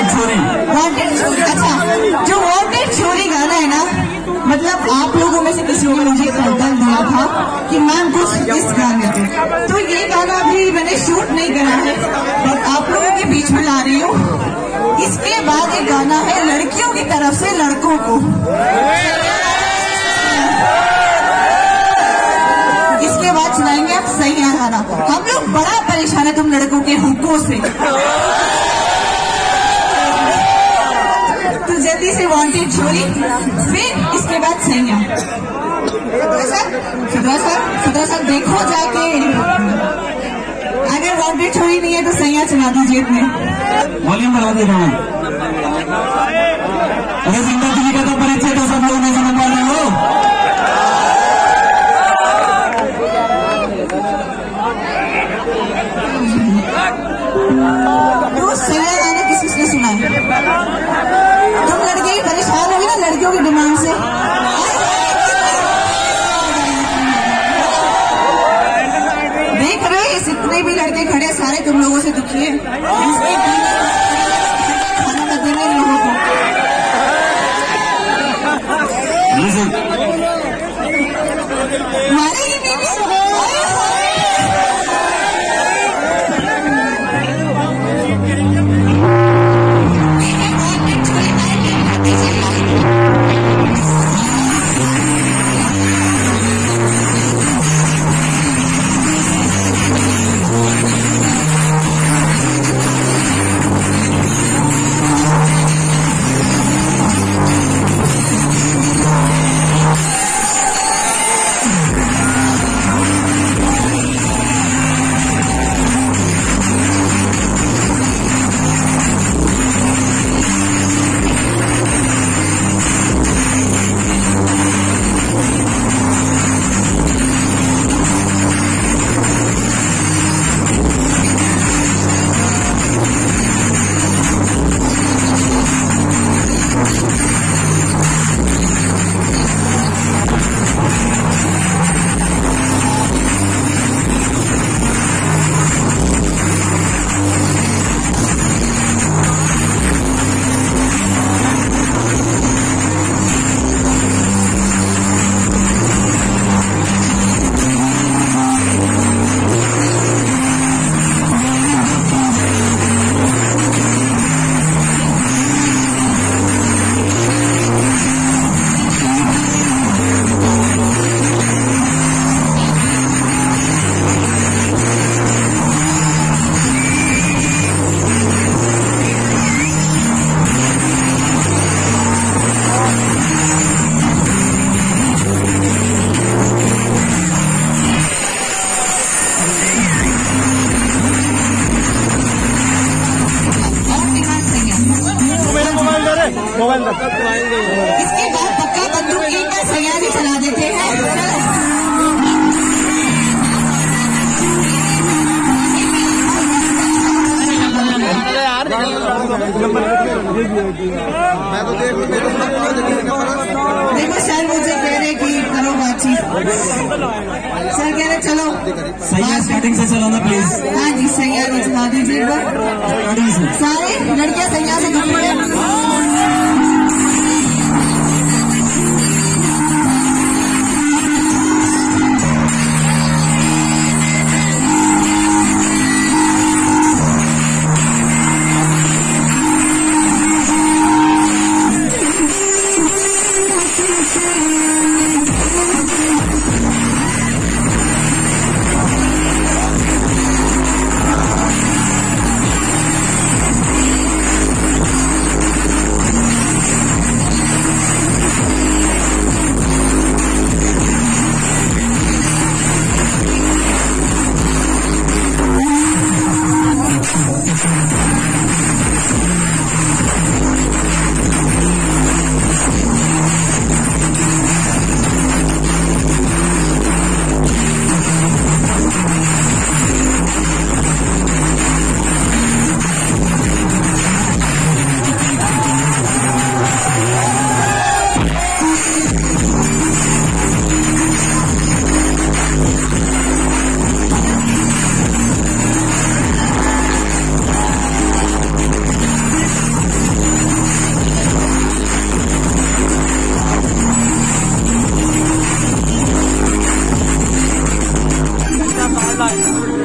Wanted छोरी। अच्छा, जो वांटेड छोरी गाना है ना, मतलब आप लोगों में से किसी ने मुझे टाइटल दिया था कि मैम कुछ इस गाने पे, तो ये गाना भी मैंने शूट नहीं करा है, बट आप लोगों के बीच में ला रही हूँ। इसके बाद एक गाना है लड़कियों की तरफ से लड़कों को, इसके बाद सुनाएंगे आप सही गाना। हम लोग बड़ा परेशान है तुम लड़कों के हुक्कों से, तो जल्दी से वांटेड छोरी, फिर इसके बाद सैया। सुधा सर देखो जाके, अगर वांटेड छोरी नहीं है तो सैया चला दीजिए इतने। वॉल्यूम बढ़ा दे रहा हूँ। अरे जिंदा दिल्ली का तो परिचय तो सब लोग नहीं समझ पा रहे हो। तो सैया गाना किसने सुना है? तुम लड़के परेशान होगी ना लड़कियों की डिमांड से। देख रहे हो जितने भी लड़के खड़े सारे तुम लोगों से दुखी है, खाना मत देना इन लोगों को। इसके बाद पक्का बंदूक एक का सैया भी चला देते हैं। देखो सर मुझे कह रहे कि करो बातचीत, सर कह रहे चलो सैया स्टार्टिंग से चलाना प्लीज। हाँ जी सैया जी चला दीजिएगा, सारे लड़कियां सैया से दुखी है। धन्यवाद।